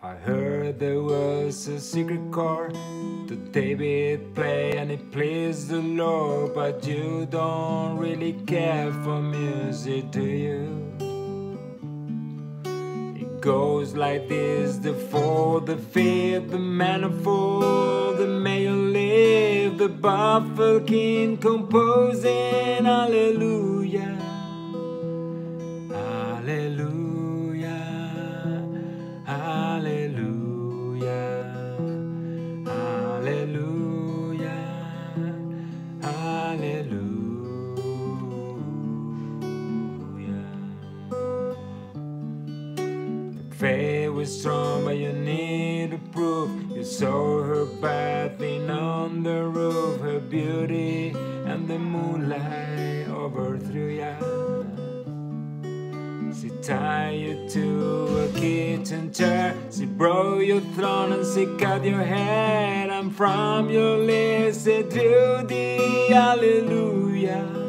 I heard there was a secret chord that David played and it pleased the Lord, but you don't really care for music, do you? It goes like this: the fourth, the fifth, the manifold, the male live, the baffled king composing hallelujah, hallelujah, hallelujah, hallelujah, hallelujah. Faith was strong, but you need a proof. You saw her bathing on the roof, her beauty and the moonlight overthrew ya. She tied you to a kitchen chair, she broke your throne and she cut your head, and from your lips she drew the hallelujah.